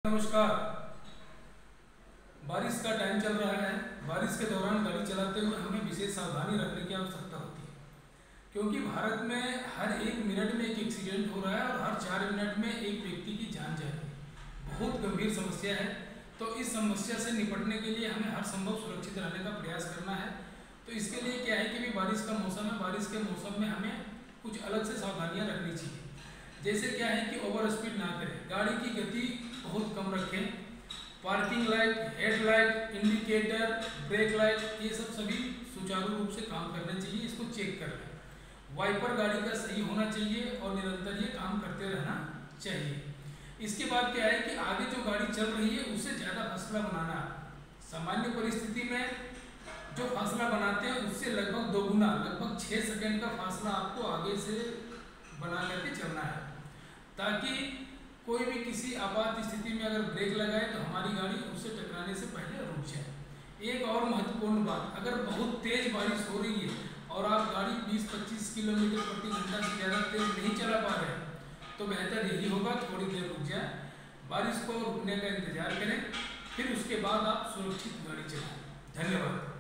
नमस्कार। बारिश का टाइम चल रहा है। बारिश के दौरान गाड़ी चलाते हुए हमें विशेष सावधानी रखने की आवश्यकता होती है, क्योंकि भारत में हर 1 मिनट में एक एक्सीडेंट हो रहा है और हर 4 मिनट में एक व्यक्ति की जान जा रही है। बहुत गंभीर समस्या है। तो इस समस्या से निपटने के लिए हमें हर संभव सुरक्षित रहने का प्रयास करना है। तो इसके लिए क्या है कि भी बारिश का मौसम है, बारिश के मौसम में हमें कुछ अलग से सावधानियाँ रखनी चाहिए। जैसे क्या है कि ओवर स्पीड ना करें, गाड़ी की गति बहुत कम रखें, parking light, headlight, indicator, brake light, ये सब सभी सुचारू रूप से काम करने चाहिए। इसको चेक कर लें। वाइपर गाड़ी का सही होना चाहिए और निरंतर ये काम करते रहना चाहिए। इसके बाद क्या है कि आगे जो गाड़ी चल रही है उससे ज़्यादा फासला बनाना। सामान्य परिस्थिति में जो फासला बनाते हैं उससे लगभग दोगुना, लगभग 6 सेकंड का फासला आपको आगे से बना करके चलना है, ताकि कोई भी किसी आपात स्थिति में अगर ब्रेक लगाए तो हमारी गाड़ी उससे टकराने से पहले रुक जाए। एक और महत्वपूर्ण बात, अगर बहुत तेज बारिश हो रही है और आप गाड़ी 20-25 किलोमीटर प्रति घंटा से ज़्यादा तेज नहीं चला पा रहे हैं तो बेहतर यही होगा थोड़ी देर रुक जाए, बारिश को रुकने का इंतजार करें, फिर उसके बाद आप सुरक्षित गाड़ी चलाएं। धन्यवाद।